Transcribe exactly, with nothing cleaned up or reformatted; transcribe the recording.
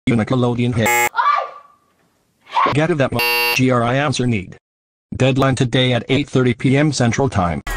Nickelodeon hit. Get to that G R I answer need. Deadline today at eight thirty p m Central Time.